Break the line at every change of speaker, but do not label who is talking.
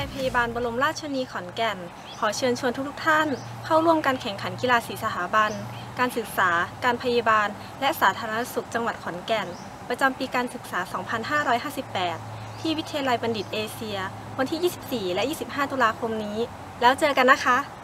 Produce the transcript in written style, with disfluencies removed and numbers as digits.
พยาบาลบรมราชชนนีขอนแก่นขอเชิญชวนทุกท่านเข้าร่วมการแข่งขันกีฬาสีสถาบันการศึกษาการพยาบาลและสาธารณสุขจังหวัดขอนแก่นประจำปีการศึกษา 2558 ที่วิทยาลัยบัณฑิตเอเชียวันที่ 24 และ 25 ตุลาคมนี้แล้วเจอกันนะคะ